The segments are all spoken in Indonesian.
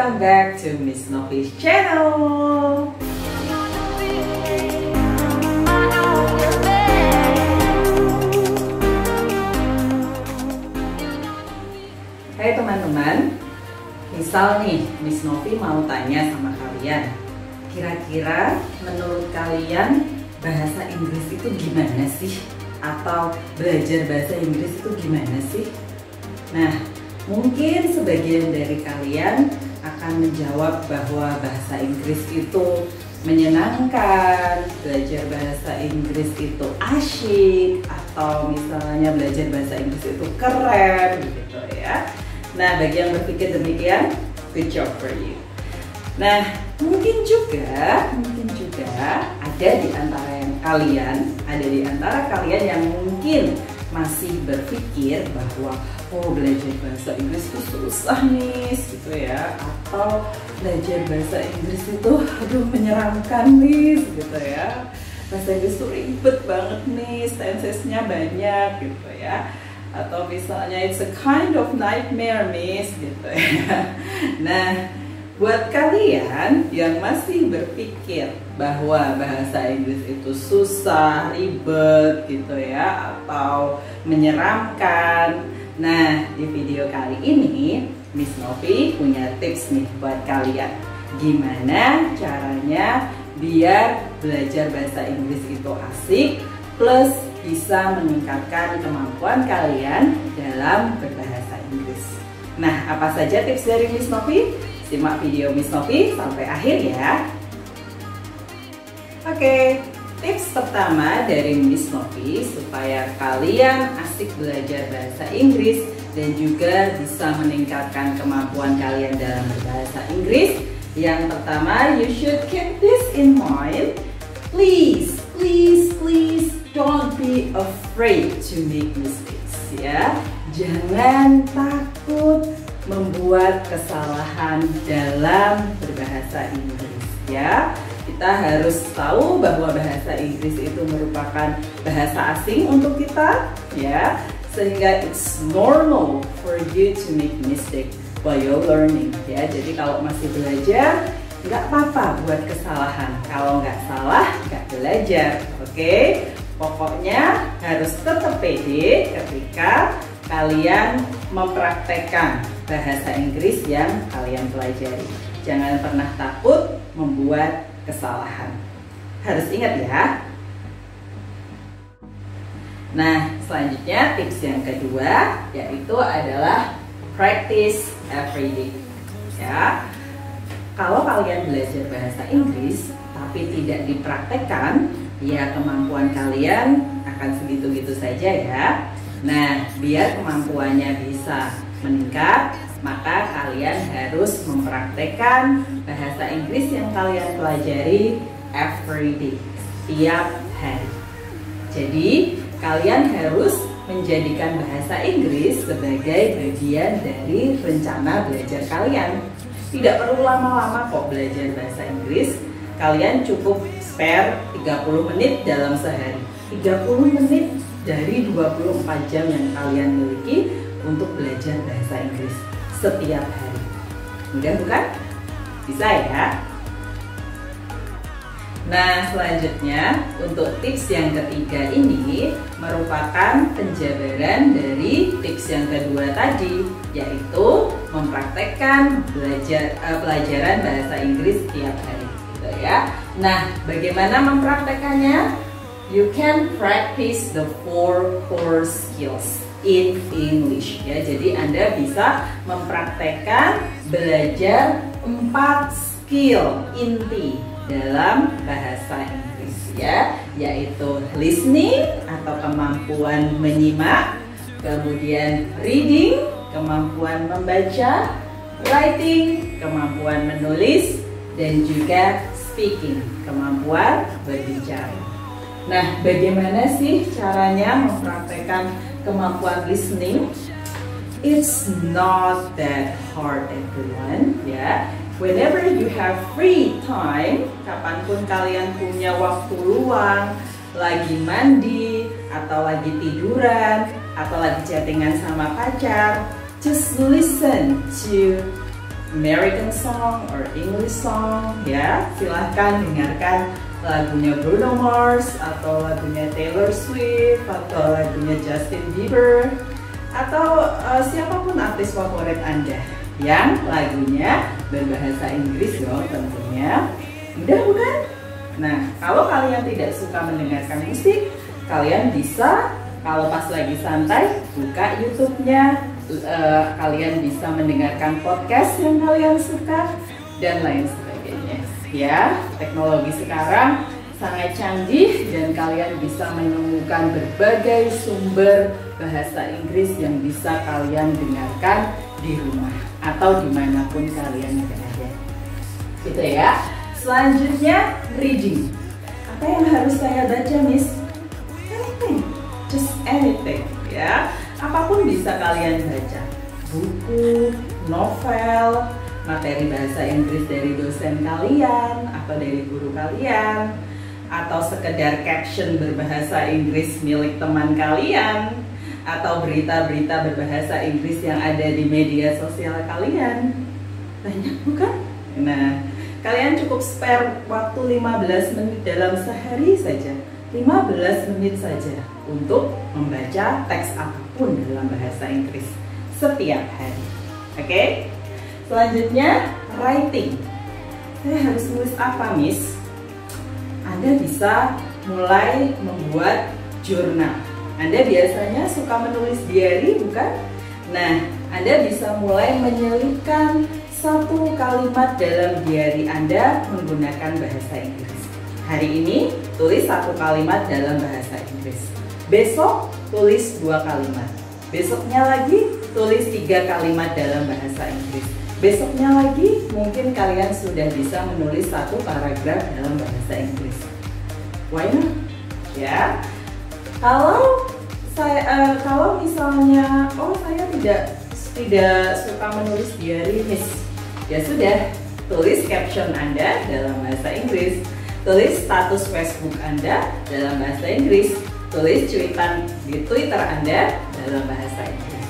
welcome back to Miss Novi's channel. Hai teman-teman, misal nih Miss Novi mau tanya sama kalian, kira-kira menurut kalian bahasa Inggris itu gimana sih? Atau belajar bahasa Inggris itu gimana sih? Nah, mungkin sebagian dari kalian akan menjawab bahwa bahasa Inggris itu menyenangkan, belajar bahasa Inggris itu asyik, atau misalnya belajar bahasa Inggris itu keren gitu ya. Nah, bagi yang berpikir demikian, good job for you. Nah, mungkin juga ada di antara kalian yang mungkin masih berpikir bahwa belajar bahasa Inggris itu susah nih gitu ya, atau belajar bahasa Inggris itu menyeramkan nih gitu ya, bahasa Inggris itu ribet banget nih, tensesnya banyak gitu ya, atau misalnya it's a kind of nightmare miss gitu ya. Nah, buat kalian yang masih berpikir bahwa bahasa Inggris itu susah, ribet gitu ya, atau menyeramkan, nah di video kali ini Miss Novi punya tips nih buat kalian. Gimana caranya biar belajar bahasa Inggris itu asik, plus bisa meningkatkan kemampuan kalian dalam berbahasa Inggris. Nah, apa saja tips dari Miss Novi? Simak video Miss Novi sampai akhir ya. Oke, tips pertama dari Miss Novi supaya kalian asik belajar bahasa Inggris dan juga bisa meningkatkan kemampuan kalian dalam berbahasa Inggris. Yang pertama, you should keep this in mind. Please don't be afraid to make mistakes ya. Jangan takut membuat kesalahan dalam berbahasa Inggris ya. Kita harus tahu bahwa bahasa Inggris itu merupakan bahasa asing untuk kita ya, sehingga it's normal for you to make mistake while you're learning ya. Jadi kalau masih belajar nggak apa-apa buat kesalahan, kalau nggak salah nggak belajar, oke? Pokoknya harus tetap pede ketika kalian mempraktekkan bahasa Inggris yang kalian pelajari. Jangan pernah takut membuat kesalahan. Harus ingat ya. Nah, selanjutnya tips yang kedua yaitu adalah practice every day. Ya. Kalau kalian belajar bahasa Inggris tapi tidak dipraktekkan, ya kemampuan kalian akan segitu-gitu saja ya. Nah, biar kemampuannya bisa meningkat, maka kalian harus mempraktekkan bahasa Inggris yang kalian pelajari every day, setiap hari. Jadi, kalian harus menjadikan bahasa Inggris sebagai bagian dari rencana belajar kalian. Tidak perlu lama-lama kok belajar bahasa Inggris. Kalian cukup spare 30 menit dalam sehari. 30 menit dari 24 jam yang kalian miliki untuk belajar bahasa Inggris setiap hari. Mudah bukan? Bisa ya? Nah, selanjutnya untuk tips yang ketiga ini merupakan penjabaran dari tips yang kedua tadi, yaitu mempraktekkan pelajaran bahasa Inggris setiap hari gitu ya. Nah, bagaimana mempraktekannya? You can practice the 4 core skills in English ya. Jadi Anda bisa mempraktekkan belajar 4 skill inti dalam bahasa Inggris ya, yaitu listening atau kemampuan menyimak, kemudian reading, kemampuan membaca, writing, kemampuan menulis, dan juga speaking, kemampuan berbicara. Nah, bagaimana sih caranya mempraktekkan kemampuan listening? It's not that hard everyone ya. Whenever you have free time, kapanpun kalian punya waktu luang, lagi mandi, atau lagi tiduran, atau lagi chattingan sama pacar, just listen to American song or English song, ya silahkan dengarkan lagunya Bruno Mars atau lagunya Taylor Swift atau lagunya Justin Bieber atau siapapun artis favorit Anda yang lagunya berbahasa Inggris dong tentunya. Mudah bukan? Nah, kalau kalian tidak suka mendengarkan musik, kalian bisa kalau pas lagi santai buka YouTube-nya, kalian bisa mendengarkan podcast yang kalian suka dan lain sebagainya. Ya, teknologi sekarang sangat canggih dan kalian bisa menemukan berbagai sumber bahasa Inggris yang bisa kalian dengarkan di rumah atau dimanapun kalian berada. Gitu ya. Selanjutnya reading. Apa yang harus saya baca, Miss? Anything, just anything, ya. Apapun bisa kalian baca. Buku, novel, materi bahasa Inggris dari dosen kalian atau dari guru kalian, atau sekedar caption berbahasa Inggris milik teman kalian, atau berita-berita berbahasa Inggris yang ada di media sosial kalian. Banyak bukan? Nah, kalian cukup spare waktu 15 menit dalam sehari saja, 15 menit saja untuk membaca teks apapun dalam bahasa Inggris setiap hari. Oke? Selanjutnya, writing. Saya harus nulis apa, Miss? Anda bisa mulai membuat jurnal. Anda biasanya suka menulis diary, bukan? Nah, Anda bisa mulai menyelipkan satu kalimat dalam diary Anda menggunakan bahasa Inggris. Hari ini, tulis satu kalimat dalam bahasa Inggris. Besok, tulis 2 kalimat. Besoknya lagi, tulis 3 kalimat dalam bahasa Inggris. Besoknya lagi, mungkin kalian sudah bisa menulis 1 paragraf dalam bahasa Inggris. Why not? Ya. Kalau misalnya, saya tidak suka menulis diary, Miss. Ya sudah, tulis caption Anda dalam bahasa Inggris, tulis status Facebook Anda dalam bahasa Inggris, tulis cuitan di Twitter Anda dalam bahasa Inggris.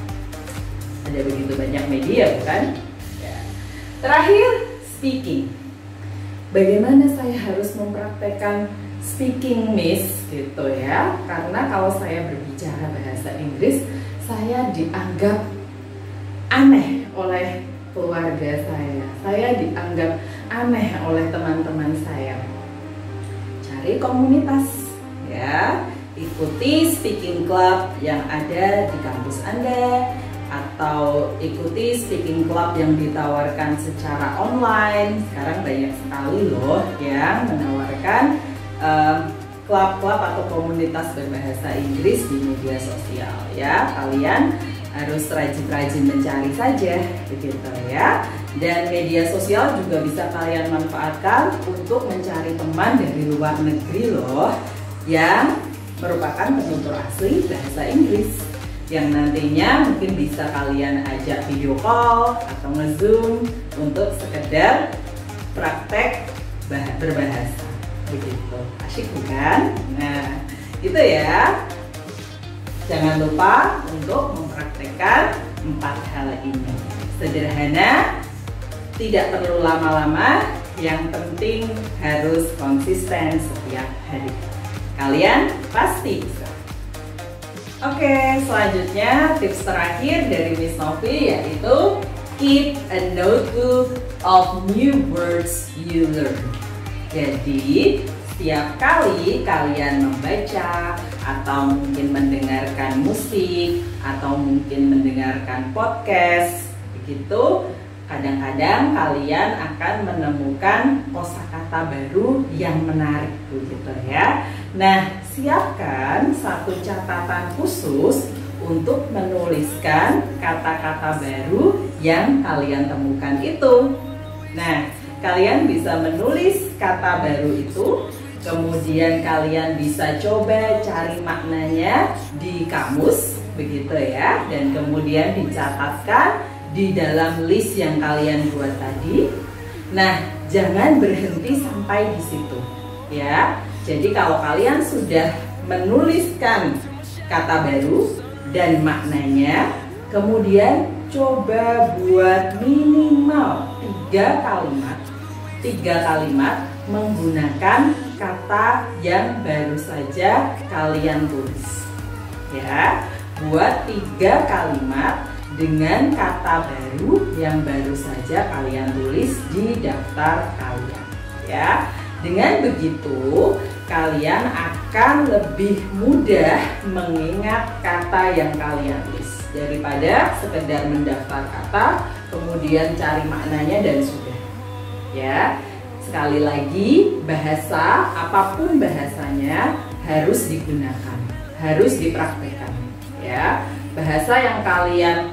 Ada begitu banyak media, bukan? Ya. Terakhir, speaking. Bagaimana saya harus mempraktekkan speaking, Miss, gitu ya? Karena kalau saya berbicara bahasa Inggris, saya dianggap aneh oleh keluarga saya dianggap aneh oleh teman-teman saya. Cari komunitas, ya. Ikuti speaking club yang ada di kampus Anda, atau ikuti speaking club yang ditawarkan secara online. Sekarang banyak sekali loh yang menawarkan klub-klub atau komunitas berbahasa Inggris di media sosial, ya. Kalian harus rajin-rajin mencari saja, begitu ya. Dan media sosial juga bisa kalian manfaatkan untuk mencari teman dari luar negeri loh, yang merupakan penutur asli bahasa Inggris, yang nantinya mungkin bisa kalian ajak video call atau nge-zoom untuk sekedar praktek berbahasa, begitu. Asyik bukan? Nah, itu ya. Jangan lupa untuk mempraktekkan 4 hal ini. Sederhana, tidak perlu lama-lama, yang penting harus konsisten setiap hari. Kalian pasti bisa. Oke, selanjutnya tips terakhir dari Miss Novi yaitu keep a notebook of new words you learn. Jadi, setiap kali kalian membaca atau mungkin mendengarkan musik atau mungkin mendengarkan podcast, begitu, kadang-kadang kalian akan menemukan kosakata baru yang menarik, begitu ya. Nah, siapkan satu catatan khusus untuk menuliskan kata-kata baru yang kalian temukan itu. Nah, kalian bisa menulis kata baru itu, kemudian kalian bisa coba cari maknanya di kamus, begitu ya, dan kemudian dicatatkan di dalam list yang kalian buat tadi. Nah, jangan berhenti sampai di situ, ya. Jadi kalau kalian sudah menuliskan kata baru dan maknanya, kemudian coba buat minimal 3 kalimat menggunakan kata yang baru saja kalian tulis. Ya, buat 3 kalimat dengan kata baru yang baru saja kalian tulis di daftar kalian. Ya, dengan begitu kalian akan lebih mudah mengingat kata yang kalian tulis daripada sekedar mendaftar kata kemudian cari maknanya dan sudah. Ya, sekali lagi, bahasa apapun bahasanya harus digunakan, harus dipraktekkan. Ya, bahasa yang kalian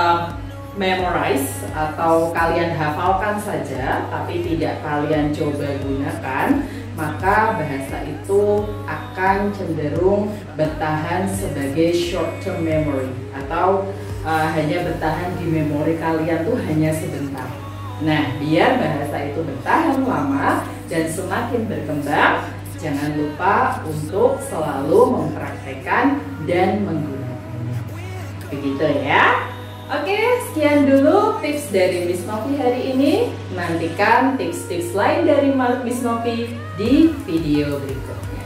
memorize atau kalian hafalkan saja, tapi tidak kalian coba gunakan, maka bahasa itu akan cenderung bertahan sebagai short term memory atau hanya bertahan di memori kalian tuh hanya sebentar. Nah, biar bahasa itu bertahan lama dan semakin berkembang, jangan lupa untuk selalu mempraktekkan dan menggunakannya. Begitu ya. Oke, sekian dulu tips dari Miss Novi hari ini. Nantikan tips-tips lain dari Miss Novi di video berikutnya.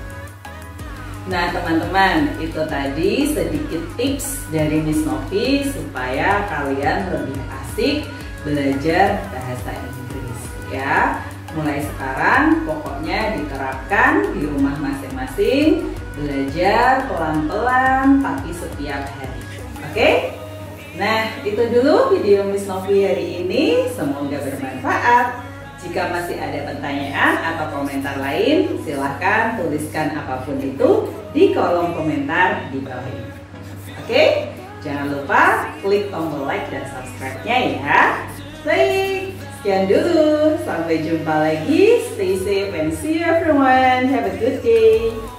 Nah teman-teman, itu tadi sedikit tips dari Miss Novi supaya kalian lebih asik belajar bahasa Inggris ya. Mulai sekarang pokoknya diterapkan di rumah masing-masing, belajar pelan-pelan tapi setiap hari. Oke? Nah, itu dulu video Miss Novi hari ini, semoga bermanfaat. Jika masih ada pertanyaan atau komentar lain, silahkan tuliskan apapun itu di kolom komentar di bawah ini. Oke? Jangan lupa klik tombol like dan subscribe-nya ya. Baik, sekian dulu. Sampai jumpa lagi. Stay safe and see you everyone. Have a good day.